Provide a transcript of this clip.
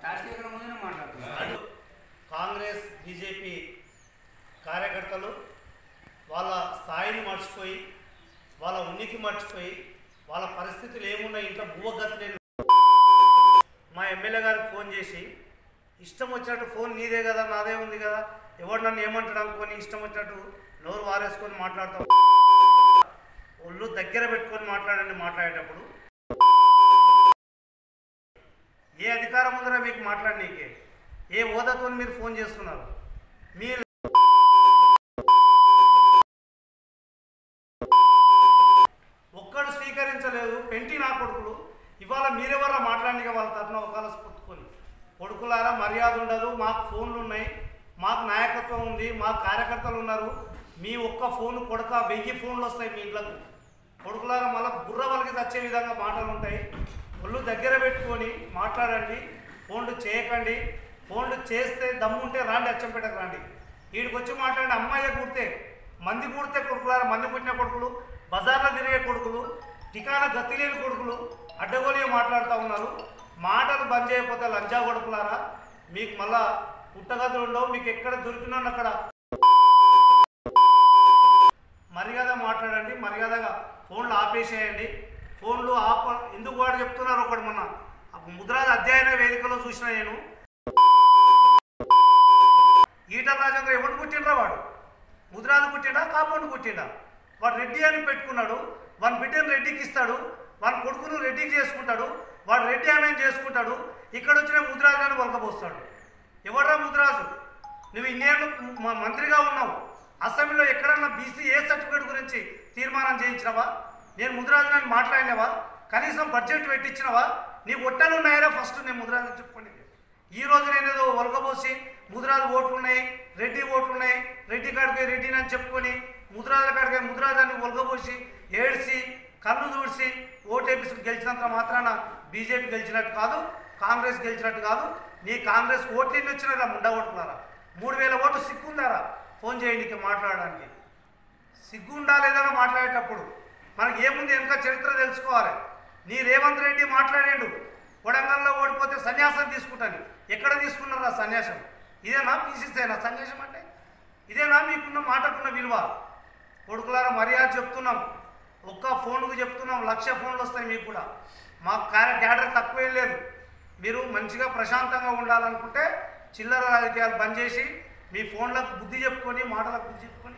Congress BJP కార్యకర్తలు వాళ్ళ స్థాయిని మర్చిపోయి వాళ్ళ ఉనికి మర్చిపోయి వాళ్ళ పరిస్థితులు ఏమున్నా ఇంట్లో భూగతి లేని మా ఎమ్మెల్యే గారికి ఫోన్ చేసి ఇష్టం వచ్చినట్టు ఫోన్ నీదే కదా నాదే ఉంది కదా ఎవరు నన్ను ఏమంటాడు అనుకొని ఇష్టం వచ్చినట్టు నోరు వారేసుకొని మాట్లాడతాం. ఒళ్ళు దగ్గర పెట్టుకొని మాట్లాడేటప్పుడు ఏ అధికారం ఉందరా మీకు మాట్లాడనీకే? ఏ హోదాతో మీరు ఫోన్ చేస్తున్నారు? మీ ఒక్కడు స్వీకరించలేదు. పెంటి నా కొడుకులు ఇవాళ మీరెవరా మాట్లాడిక వాళ్ళ తరఫున ఒకవేళ పుట్టుకొని కొడుకులారా మర్యాద ఉండదు, మాకు ఫోన్లు ఉన్నాయి, మాకు నాయకత్వం ఉంది, మాకు కార్యకర్తలు ఉన్నారు. మీ ఒక్క ఫోన్ కొడుక 1000 ఫోన్లు వస్తాయి మీ ఇంట్లోకి. కొడుకులారా మళ్ళీ బుర్ర వాళ్ళకి వచ్చే విధంగా మాటలు ఉంటాయి. ఒళ్ళు దగ్గర పెట్టుకొని మాట్లాడండి, ఫోన్లు చేయకండి. ఫోన్లు చేస్తే దమ్ము ఉంటే రాండి, అచ్చంపేటకు రండి. వీడికి వచ్చి మాట్లాడండి. అమ్మాయి కూడితే మంది కూడితే కొడుకులారా, మంది పుట్టిన కొడుకులు, బజార్లో తిరిగే కొడుకులు, టికాన గతి లేని కొడుకులు అడ్డగోలిగా మాట్లాడుతూ ఉన్నారు. మాటలు బంద్ చేయకపోతే లంజా కొడుకులారా మీకు మళ్ళా పుట్టగదులు ఉండవు. మీకు ఎక్కడ దొరికినా అక్కడ మర్యాద మాట్లాడండి, మర్యాదగా ఫోన్లు ఆపేసేయండి. ఫోన్లు ఎందుకు వాడు చెప్తున్నారు ఒకటి మొన్న ముద్రాజ్ అధ్యయన వేదికలో చూసిన నేను. ఈటల రాజేంద్ర ఎవరు పుట్టిండ్రా? వాడు ముద్రాజు పుట్టిండా కాంపౌండ్ పుట్టిండా? వాడు రెడ్డి అని పెట్టుకున్నాడు. వాని బిడ్డను రెడ్డికి ఇస్తాడు, వాని కొడుకును రెడ్డికి చేసుకుంటాడు, వాడు రెడ్డి ఆమె చేసుకుంటాడు. ఇక్కడ వచ్చిన ముద్రాజు అని వలకపోస్తాడు. ఎవడ్రా ముద్రాజు? నువ్వు ఇన్నేళ్ళు మంత్రిగా ఉన్నావు, అసెంబ్లీలో ఎక్కడన్నా బీసీ ఏ సర్టిఫికేట్ గురించి తీర్మానం చేయించినవా? నేను ముద్రాజు అని మాట్లాడినవా? కనీసం బడ్జెట్ పెట్టించినవా? నీకు ఒట్టలు ఉన్నాయా? ఫస్ట్ నేను ముద్రాజు చెప్పుకోండి. ఈరోజు నేను ఏదో ఒలకపోసి ముద్రాజు ఓట్లు ఉన్నాయి, రెడ్డి ఓట్లు ఉన్నాయి, రెడ్డి కాడికి రెడ్డిని అని చెప్పుకొని ముద్రాజుల కాడికి ముద్రాజాన్ని ఒలకపోసి ఏడ్చి కళ్ళు దూడ్చి ఓటేపీసి గెలిచినంత మాత్రాన బీజేపీ గెలిచినట్టు కాదు, కాంగ్రెస్ గెలిచినట్టు కాదు. నీ కాంగ్రెస్ ఓట్లు ఎన్ని వచ్చినారా ముండా ఓట్లున్నారా? 3000 ఓట్లు సిగ్గుందారా ఫోన్ చేయండి మాట్లాడడానికి? సిగ్గు ఉండాలేదన్నా మాట్లాడేటప్పుడు మనకి ఏముంది వెనుక చరిత్ర తెలుసుకోవాలి. నీ రేవంత్ రెడ్డి మాట్లాడాడు కొడంగల్లో ఓడిపోతే సన్యాసం తీసుకుంటాను. ఎక్కడ తీసుకున్నారా సన్యాసం? ఇదేనా పీసీసీనా సన్యాసం అంటే? ఇదేనా మీకున్న మాటకున్న విలువ? కొడుకులారా మర్యాద చెప్తున్నాం, ఒక్క ఫోన్కు చెప్తున్నాం. 1,00,000 ఫోన్లు వస్తాయి మీకు కూడా. మాకు క్యాడర్ తక్కువేం లేదు. మీరు మంచిగా ప్రశాంతంగా ఉండాలనుకుంటే చిల్లర రాజకీయాలు బంద్ చేసి మీ ఫోన్లకు బుద్ధి చెప్పుకొని, మాటలకు బుద్ధి చెప్పుకొని